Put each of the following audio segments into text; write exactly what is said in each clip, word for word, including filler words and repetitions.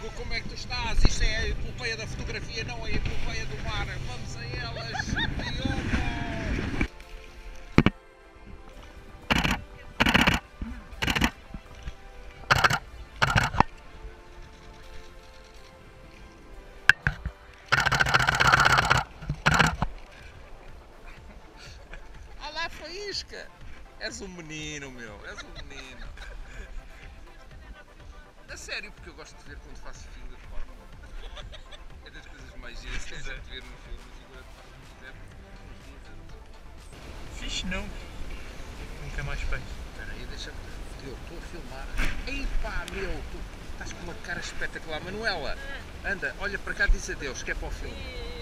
Diogo, como é que tu estás? Isto é a epopeia da fotografia, não a epopeia do mar. Vamos a elas, Diogo! Olá, Faísca! És um menino, meu, és um menino. A sério, porque eu gosto de ver quando faço figura de forma. É das coisas mais giras que é de ver no filme, figura de forma. Fixe não. Nunca mais peixe. Espera aí, deixa-me. Eu estou a filmar. Ei pá, meu, tu estás com uma cara espetacular. Manuela, anda, olha para cá e diz adeus, que é para o filme.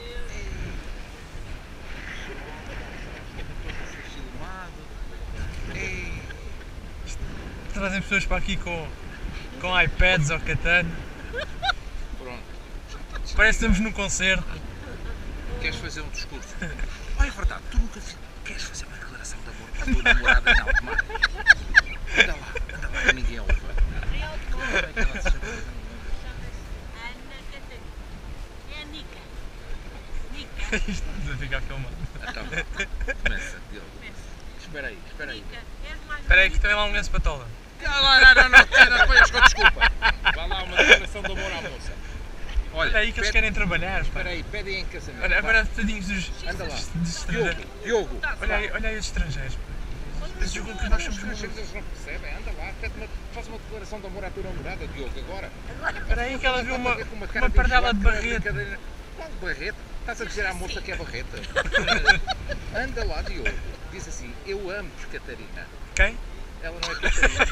Estou a ser filmado. Ei. Trazem pessoas para aqui com, com iPads ou katana. Pronto. Parece que estamos num concerto. Queres fazer um discurso? Olha, é verdade, tu nunca fiz... Queres fazer uma declaração de amor para a tua namorada em alto mar? Anda lá, anda lá, que ninguém ouve. Como é que ela se chama? Ana Catarina. É a Nica. Nica. Isto não fica filmado. Então, começa, Diogo. Espera aí, espera aí. Nica. És mais Espera aí que bonita. tem lá um lenço patola. Não, não, não, não, não, não, depois com desculpa. Vai lá uma declaração de amor à moça. Olha aí que eles pede- querem trabalhar. Pá. Espera aí, pedem em casamento. Olha, Vá. agora tadinhos dos, Anda lá. dos, dos estrangeiros. Diogo, Diogo. Olha aí, olha aí os estrangeiros. pá. Eles julgam que nós somos malucos. Eles não percebem, anda lá, pede uma, faz uma declaração de amor à tua namorada, Diogo, agora. Espera aí que ela viu uma, Com uma cara pardela de enjoado, barrete. brincadeira. Qual barrete? Estás a dizer à moça que é barreta? Anda lá, Diogo. Diz assim, eu amo-te, Catarina. Quem? Ela não é Catarina.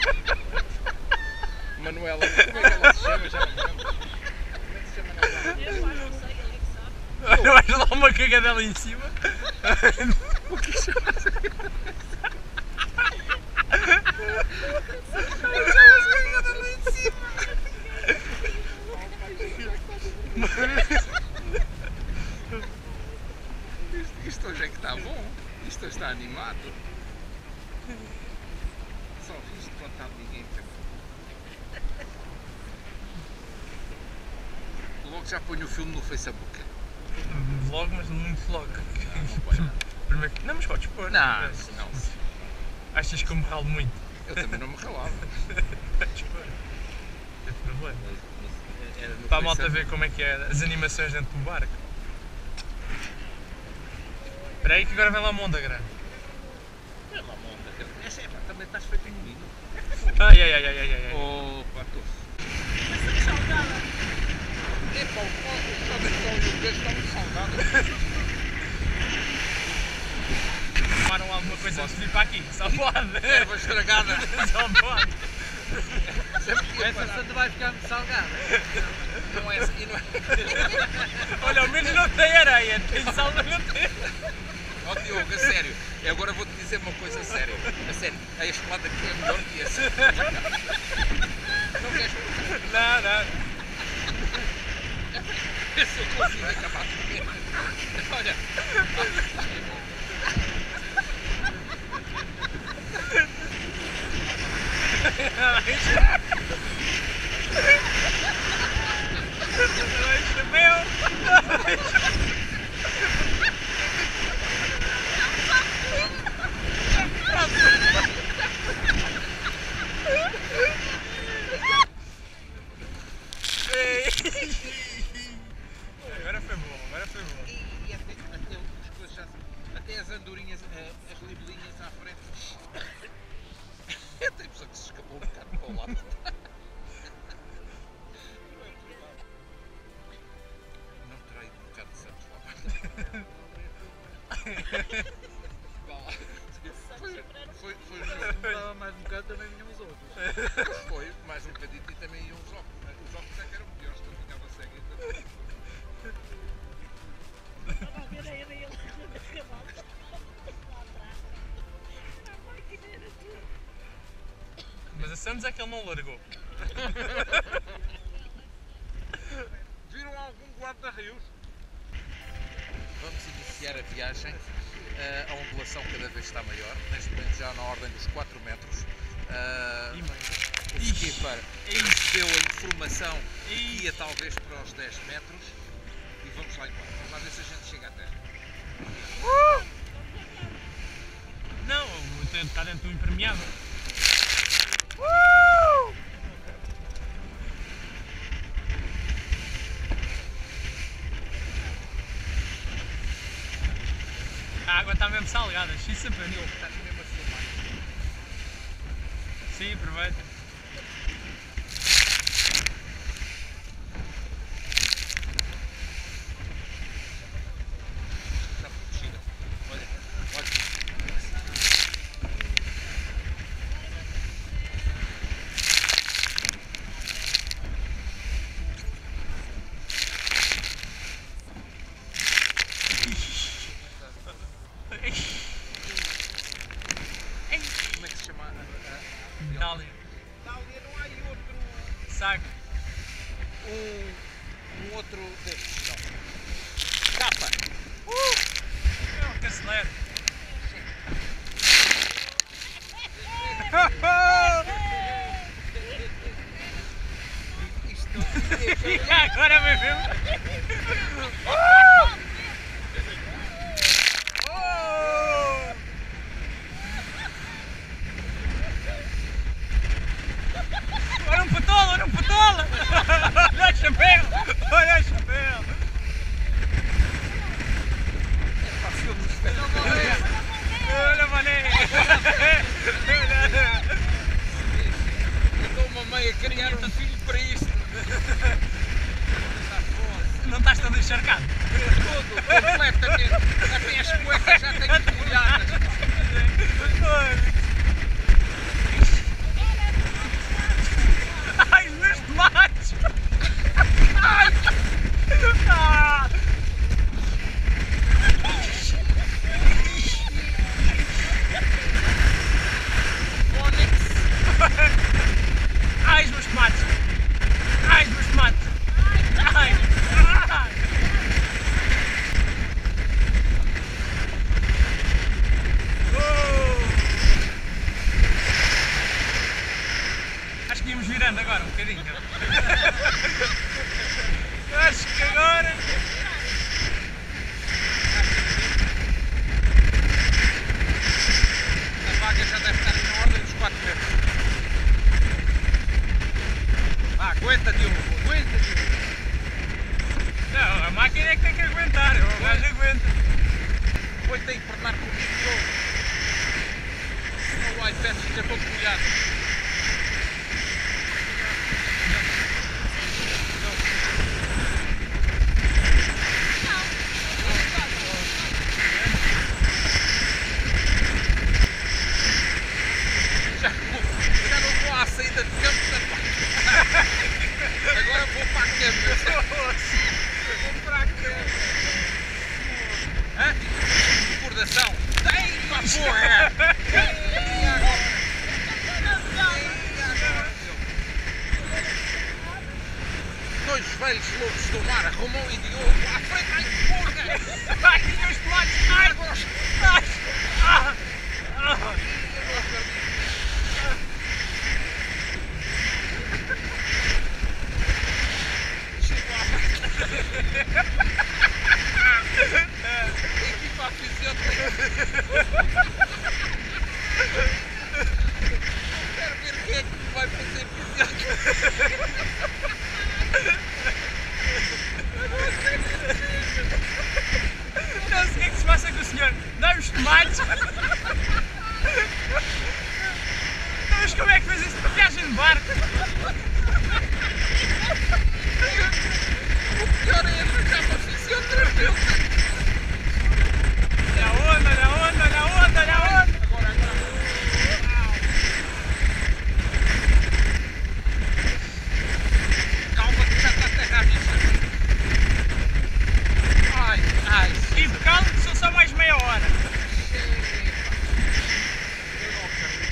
Manuela, como é que ela se chama? Já não me lembro. Como é que se chama a namorada? Eu acho que não sei, ele é que sabe. Olha, vais lá uma cagadela em cima. O que chama-se? Isto, isto hoje é que está bom. Isto hoje está animado. Só isto contado ninguém tem. Logo já ponho o filme no Facebook. Vlog, mas muito vlog. Não põe nada. Primeiro, não, mas podes pôr. Não, isso não. Achas que eu me ralo muito? Eu também não me ralava. Podes pôr. Não tem problema. Era no Para a malta Facebook. ver como é que é as animações dentro do barco. Espera aí que agora vem lá a Mondagra. Pela monta. Essa é pá, também estás feito em menino. Ai ai ai ai ai ai. Opa, tu. Mas sou salgada. É pá, o cabeção e o peixe estão muito salgados. Tomaram alguma coisa antes de vir para aqui? Só pode! Erva estragada. Só pode! Essa santa vai ficar muito salgada. Não é assim, não é? Olha, ao menos não tem areia, tem sal, mas não tem. Ó Diogo, a sério. Eu agora vou-te dizer uma coisa a sério. A sério, este lado aqui é melhor que esse. Não queres provar? Não, não. Se eu consigo acabar de comer. Olha. Agora foi bom, agora foi bom. E até, até, as coisas já, até as andorinhas, eh, as libelinhas à frente. Tem pessoa que se escapou um bocado para o lado. Não terá ido um bocado de Santos lá. Vá lá. Foi, foi, foi o jogo. Estava mais um bocado, também vinham os outros. Pois foi, mais um bocadinho e também iam os óculos. Mas os óculos é que eram melhores, que eu ficava cego ainda. Estava a ver a ele e ele a cavalo. Lá atrás. Ah, vai, que era tu. Mas a Santos é que ele não largou. Viram algum guarda-rios? Vamos iniciar a viagem. Uh, a ondulação cada vez está maior, neste momento já na ordem dos quatro metros. Uh, E meio. O Ixi. skipper Ixi. recebeu a informação que Ixi. ia talvez para os dez metros e vamos lá embora. Vamos lá ver se a gente chega à terra. Não, o tempo está dentro do impermeável. A água está mesmo salgada, isso aprendeu. Estás mesmo a filmar. Sim, aproveita. Está protegida. Olha, olha. Como é que se chama? a- a- Dália. Dália, não há aí outro. Saco. Um, um outro destes, não. Capa! É o que acelera. Isto E agora vai ver. Olha um patola, olha um patola! Olha o chapéu! Olha o chapéu! é filme de espetáculo. Olha a mané! Então uma mãe a criar um filho para isto. Não estás todo encharcado? Todo, completamente. Até as cuecas já têm molhadas. Ai, os meus tomates! Ai! Ah! Ai, os meus tomates! Ai, os meus tomates! Ai! Ai! Oh! Acho que íamos virando agora um bocadinho. Acho que agora. A vaga já deve estar na ordem dos quatro metros. Ah, aguenta, Diogo, aguenta, Diogo. Não, a máquina é que tem que aguentar, o gajo aguenta. Depois tem que pernar com o micro. Senão o iPad fica todo molhado. Já, vou- já não vou à saída de campo, portanto, agora vou para a câmera. Vou para a câmera. Hã? Recordação. Tem uma porra! E agora? E agora? Dois velhos lobos do mar, Romão e Diogo, à frente, ai porra! Ai, os meus tomates! Ai! Ai! Ah! Ah! Equipa fisioterapia. Quero ver quem é que vai fazer fisioterapia. Não sei o que é que se passa com o senhor. Dá-me os tomates. Mas como é que fez isso? Uma viagem de barco? O pior é arranjar uma fisioterapeuta. Olha a onda, olha a onda, olha a onda, olha a onda. Agora, agora. Calma que já está terra à vista. Ai, ai. E de calma que são só mais meia hora. Eu não acredito.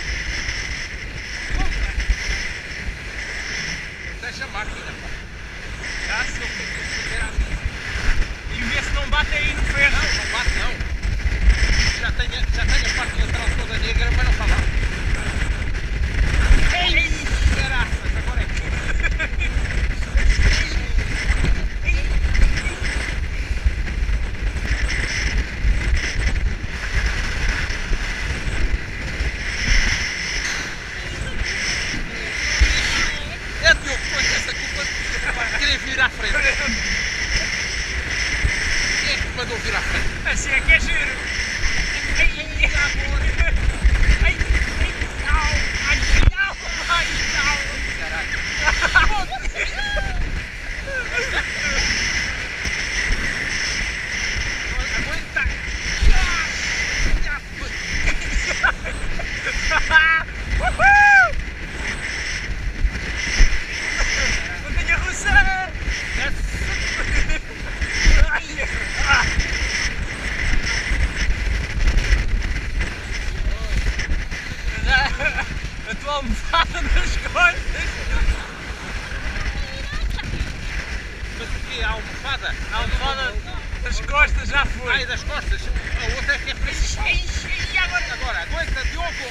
Deixa a máquina, pá. Já sou. Tem que fazer assim. E vê se não bate aí no ferro. Não, não bate não. Já tenho, já tenho a parte lateral toda negra, mas não está lá. Ei! Era mandou vir à frente. Assim é que é giro. Ai, ai, ai, ai, não, ai, não, ai, não. Caralho. Aguenta. Uhul! Montanha russa! A tua almofada nas costas! Mas o quê? A almofada? A almofada das costas já foi! Ai, das costas. A outra é que é feliz. E agora? Agora, aguenta, Diogo.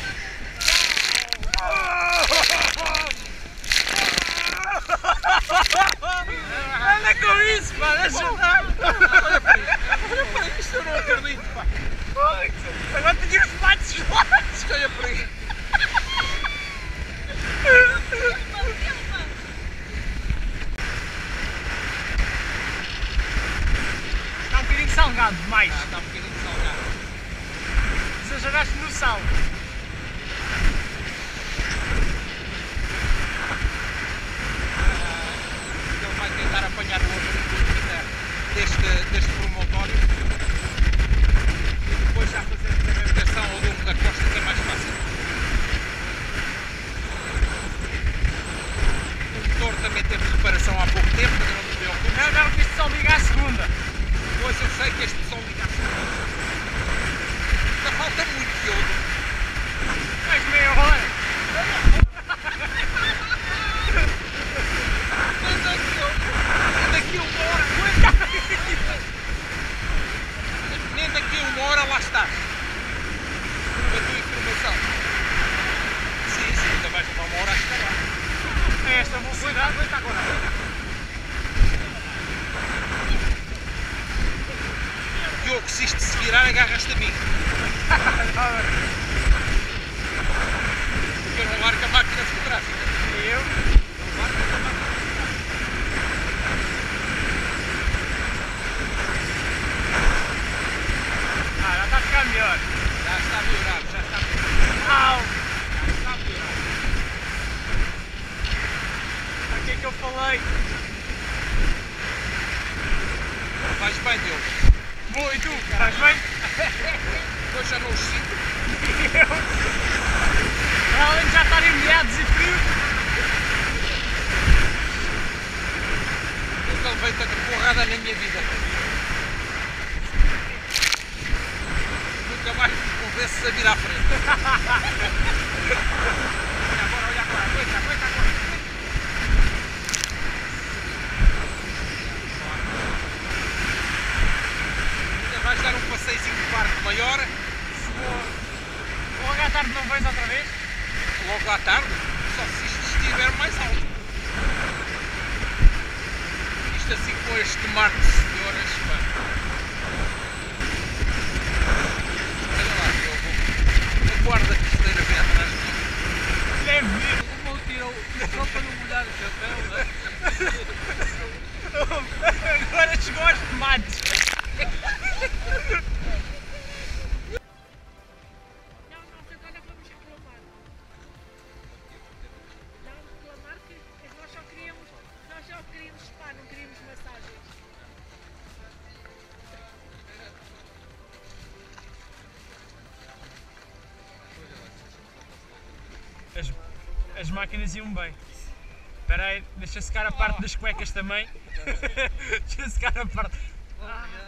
Anda com isso, pá! Deixa estar! Olha para isto. Olha para isto, eu não acredito, pá. Agora tenho os patos gelados! Olha para isto. Está um bocadinho salgado demais! Ah, está um bocadinho salgado. Exageraste no sal! Ele vai tentar apanhar o outro deste, deste promontório e depois já fazer a navegação ao longo da costa, que é mais fácil. O motor também teve reparação há pouco tempo, também não te preocupes. Não, não, que isto só liga à segunda! Pois eu sei que este som liga assim. Ainda falta muito, Diogo. Mais meia hora! Nem daqui, nem daqui a uma hora, aguenta! Nem daqui a uma hora lá estás. A tua informação. Sim, sim, ainda vais levar uma hora a chegar lá. A esta velocidade! Aguenta agora. Diogo, se isto se virar, agarras-te a mim. Porque eu não largo a máquina fotográfica. E eu? Não largo a máquina fotográfica. Ah, já está a ficar melhor! Já está a melhorar, já está a melhorar. Au! Já está a melhorar. O que é que eu falei? Vais bem, Diogo. Boa, e tu? Estás bem? Depois já não os sinto. E eu? Para além de já estarem molhados e frio. Nunca levei tanta porrada na minha vida. Nunca mais me convences a vir à frente. Olha agora, olha agora. Aguenta, aguenta agora. Ainda vais dar um passeiozinho de barco maior. Logo à tarde não vens outra vez? Logo à tarde, só se isto estiver mais alto. Isto assim com este mar de senhoras, pá. Olha lá, Diogo. A guarda costeira vem atrás de mim. Deve vir. O meu tirou só para não molhar o chapéu, né? Agora chegou aos tomates. Não, nós agora vamos reclamar. Não, reclamar que nós só queríamos, nós só queríamos spa, não queríamos massagens. As, as máquinas iam bem. Espera aí, deixa secar a parte das cuecas também. Deixa secar a parte. Ah,